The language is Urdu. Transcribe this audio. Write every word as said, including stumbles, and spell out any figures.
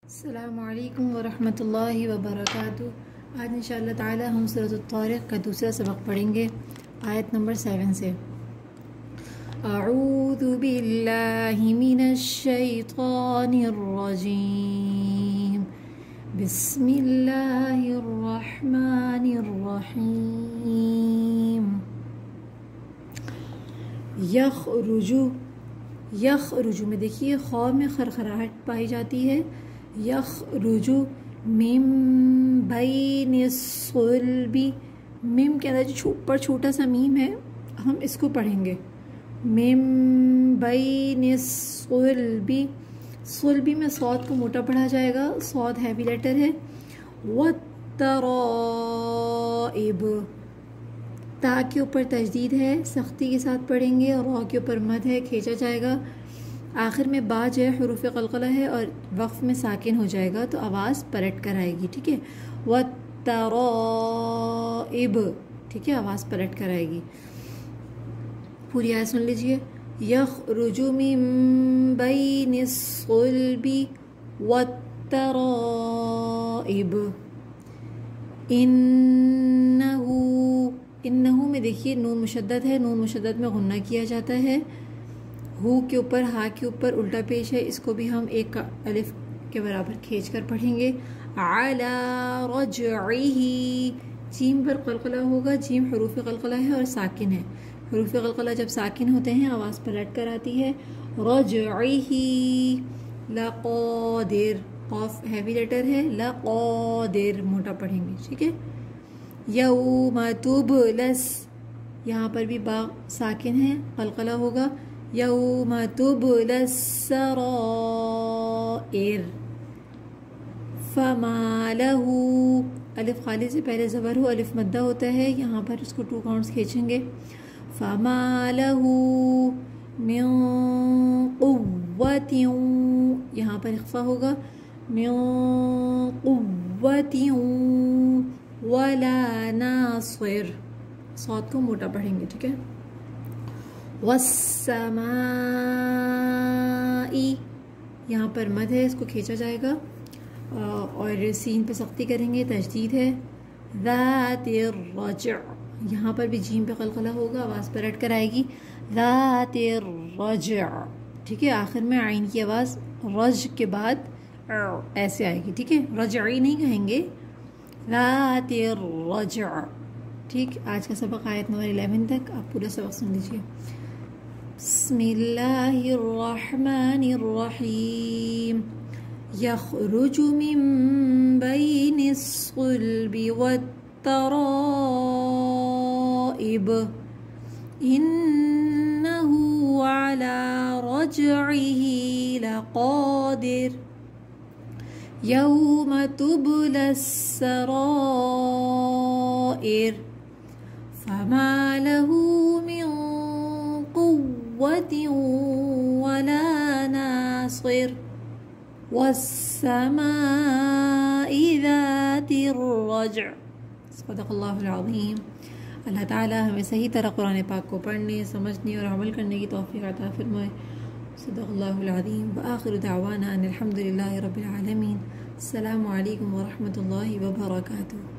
السلام علیکم ورحمۃ اللہ وبرکاتہ۔ آج انشاءاللہ تعالی ہم سورۃ الطارق کا دوسرا سبق پڑھیں گے آیت نمبر سیون سے۔ اعوذ باللہ من الشیطان الرجیم، بسم اللہ الرحمن الرحیم۔ یخرج، یخرج میں دیکھیے خاء میں خرخراہٹ پائی جاتی ہے۔ یخرج من بین الصلب، میم کے اندر جو اوپر چھوٹا سا میم ہے ہم اس کو پڑھیں گے، من بین الصلب، صلبی میں صاد کو موٹا پڑھا جائے گا، صاد ہیوی لیٹر ہے۔ والترائب، تا کے اوپر تجدید ہے، سختی کے ساتھ پڑھیں گے، اور را کے اوپر مد ہے، کھینچا جائے گا۔ آخر میں با جو ہے حروف قلقلہ ہے اور وقف میں ساکن ہو جائے گا تو آواز پلٹ کر آئے گی، ٹھیک ہے۔ والترائب، ٹھیک ہے، آواز پلٹ کر آئے گی۔ پوری آیت سن لیجئے۔ یخرج من بین الصلب والترائب، انہو، انہو میں دیکھیے نون مشدد ہے، نون مشدد میں غنہ کیا جاتا ہے۔ ہو کے اوپر، ہا کے اوپر الٹا پیش ہے، اس کو بھی ہم ایک الف کے برابر کھینچ کر پڑھیں گے۔ علی رجعہ، جیم پر قلقلہ ہوگا، جیم حروف قلقلہ ہے اور ساکن ہے۔ حروف قلقلہ جب ساکن ہوتے ہیں آواز پلٹ کر آتی ہے۔ رجعہ، لقادر، قاف ہیوی لیٹر ہے، لقادر موٹا پڑھیں گے، ٹھیک ہے۔ یوم تبلس، یہاں پر بھی با ساکن ہے، قلقلہ ہوگا۔ یوم تبلی السرائر، فما لہ، الف خالی سے پہلے زبر ہو، الف مدہ ہوتا ہے، یہاں پر اس کو ٹو کاؤنٹس کھینچیں گے۔ فما لہ من قوت، یہاں پر اخفا ہوگا، من قوت ولا ناصر، صوت کو موٹا پڑھیں گے، ٹھیک ہے۔ والسماء، یہاں پر مد ہے، اس کو کھینچا جائے گا اور سین پہ سختی کریں گے، تجدید ہے۔ ذات الرجع، یہاں پر بھی جیم پہ قلقلہ ہوگا، آواز پلٹ کر آئے گی۔ ذات الرجع، ٹھیک ہے، آخر میں عین کی آواز رج کے بعد ایسے آئے گی، ٹھیک ہے، رجعی نہیں کہیں گے، ذات الرجع، ٹھیک۔ آج کا سبق آیت نمبر الیون تک، آپ پورا سبق سن لیجیے۔ بسم اللہ الرحمن الرحیم۔ یخرج من بین الصلب والترائب، انہ علی رجعہ لقادر، یوم تبلی السرائر، فما لہ من قوت ولا ناصر، والسماء ذات الرجع۔ صدق اللہ العظیم۔ اللہ تعالیٰ ہمیں صحیح طرح قرآن پاک کو پڑھنے، سمجھنے اور عمل کرنے کی توفیق عطا فرمائے۔ صدق اللہ العظیم۔ وآخر دعوانا ان الحمد للہ رب العالمین۔ السلام علیکم ورحمۃ اللہ وبرکاتہ۔